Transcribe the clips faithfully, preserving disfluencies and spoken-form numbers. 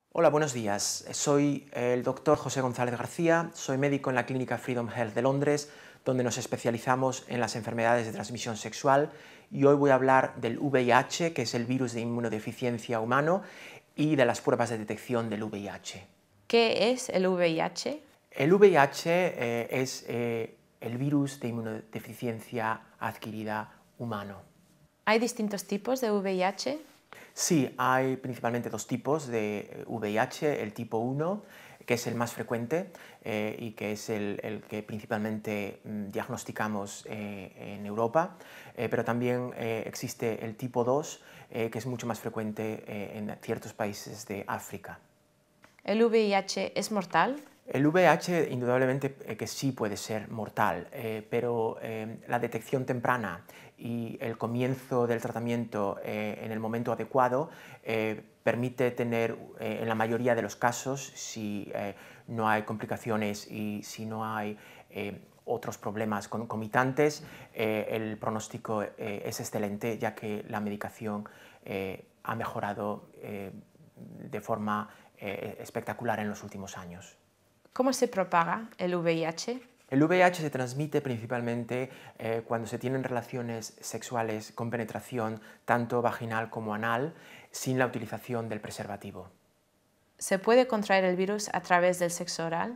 Hola, buenos días. Soy el doctor José González García, soy médico en la clínica Freedom Health de Londres, donde nos especializamos en las enfermedades de transmisión sexual, y hoy voy a hablar del V I H, que es el virus de inmunodeficiencia humano, y de las pruebas de detección del V I H. ¿Qué es el V I H? El V I H eh, es eh, el virus de inmunodeficiencia adquirida humano. ¿Hay distintos tipos de V I H? Sí, hay principalmente dos tipos de V I H, el tipo uno, que es el más frecuente eh, y que es el, el que principalmente mm, diagnosticamos eh, en Europa, eh, pero también eh, existe el tipo dos, eh, que es mucho más frecuente eh, en ciertos países de África. ¿El V I H es mortal? El V I H indudablemente eh, que sí puede ser mortal, eh, pero eh, la detección temprana y el comienzo del tratamiento eh, en el momento adecuado eh, permite tener, eh, en la mayoría de los casos, si eh, no hay complicaciones y si no hay eh, otros problemas concomitantes, eh, el pronóstico eh, es excelente, ya que la medicación eh, ha mejorado eh, de forma eh, espectacular en los últimos años. ¿Cómo se propaga el V I H? El V I H se transmite principalmente eh, cuando se tienen relaciones sexuales con penetración tanto vaginal como anal, sin la utilización del preservativo. ¿Se puede contraer el virus a través del sexo oral?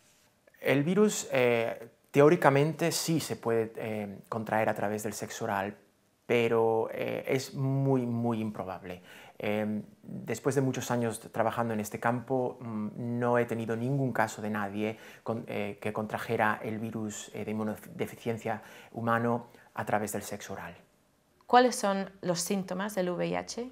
El virus eh, teóricamente sí se puede eh, contraer a través del sexo oral, pero eh, es muy, muy improbable. Eh, después de muchos años trabajando en este campo, mmm, no he tenido ningún caso de nadie con, eh, que contrajera el virus eh, de inmunodeficiencia humano a través del sexo oral. ¿Cuáles son los síntomas del V I H?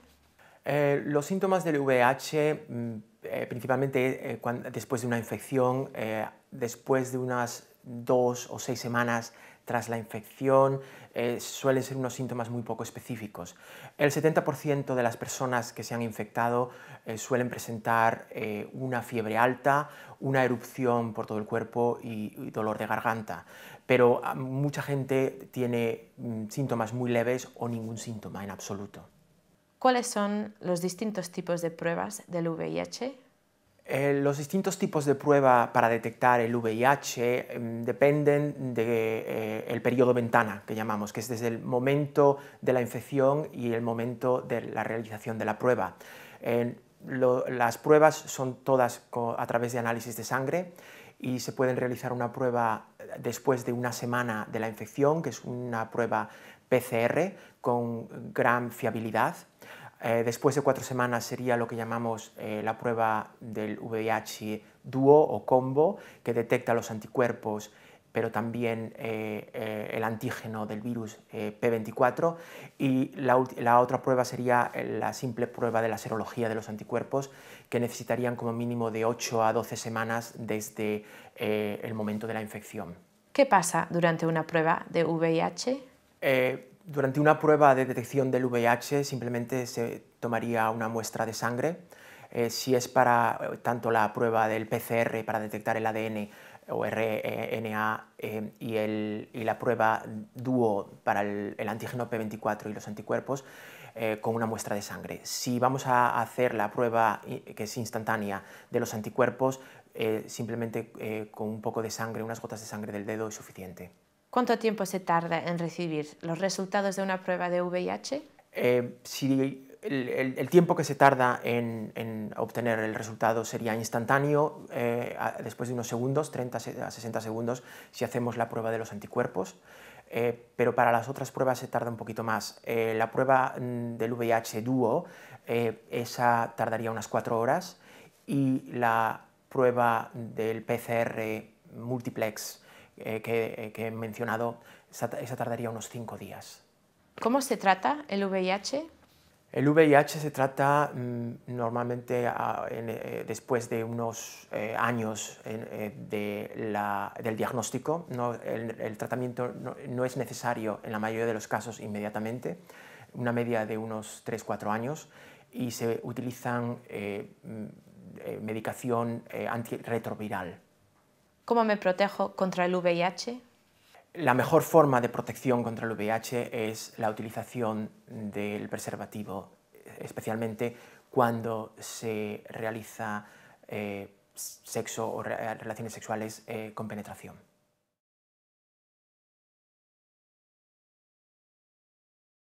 Eh, los síntomas del V I H, mmm, eh, principalmente eh, cuando, después de una infección, eh, después de unas dos o seis semanas tras la infección, eh, suelen ser unos síntomas muy poco específicos. El setenta por ciento de las personas que se han infectado eh, suelen presentar eh, una fiebre alta, una erupción por todo el cuerpo y, y dolor de garganta, pero ah, mucha gente tiene mm, síntomas muy leves o ningún síntoma en absoluto. ¿Cuáles son los distintos tipos de pruebas del V I H? Eh, los distintos tipos de prueba para detectar el V I H eh, dependen del de, eh, periodo ventana, que llamamos, que es desde el momento de la infección y el momento de la realización de la prueba. Eh, lo, las pruebas son todas a través de análisis de sangre y se pueden realizar una prueba después de una semana de la infección, que es una prueba P C R con gran fiabilidad. Eh, después de cuatro semanas sería lo que llamamos eh, la prueba del V I H dúo o combo, que detecta los anticuerpos, pero también eh, eh, el antígeno del virus eh, P veinticuatro, y la, la otra prueba sería la simple prueba de la serología de los anticuerpos, que necesitarían como mínimo de ocho a doce semanas desde eh, el momento de la infección. ¿Qué pasa durante una prueba de V I H? Eh, Durante una prueba de detección del V I H simplemente se tomaría una muestra de sangre. Eh, si es para eh, tanto la prueba del P C R para detectar el A D N o R N A eh, y, el, y la prueba dúo para el, el antígeno P veinticuatro y los anticuerpos, eh, con una muestra de sangre. Si vamos a hacer la prueba que es instantánea de los anticuerpos, eh, simplemente eh, con un poco de sangre, unas gotas de sangre del dedo es suficiente. ¿Cuánto tiempo se tarda en recibir los resultados de una prueba de V I H? Eh, si el, el, el tiempo que se tarda en, en obtener el resultado sería instantáneo, eh, a, después de unos segundos, treinta a sesenta segundos, si hacemos la prueba de los anticuerpos, eh, pero para las otras pruebas se tarda un poquito más. Eh, la prueba mm, del V I H dúo, eh, esa tardaría unas cuatro horas, y la prueba del P C R multiplex eh, que, que he mencionado, esa, esa tardaría unos cinco días. ¿Cómo se trata el V I H? El V I H se trata mmm, normalmente a, en, eh, después de unos eh, años eh, de la, del diagnóstico. No, el, el tratamiento no, no es necesario en la mayoría de los casos inmediatamente, una media de unos tres a cuatro años, y se utilizan eh, eh, medicación eh, antirretroviral. ¿Cómo me protejo contra el V I H? La mejor forma de protección contra el V I H es la utilización del preservativo especialmente cuando se realiza eh, sexo o re relaciones sexuales eh, con penetración.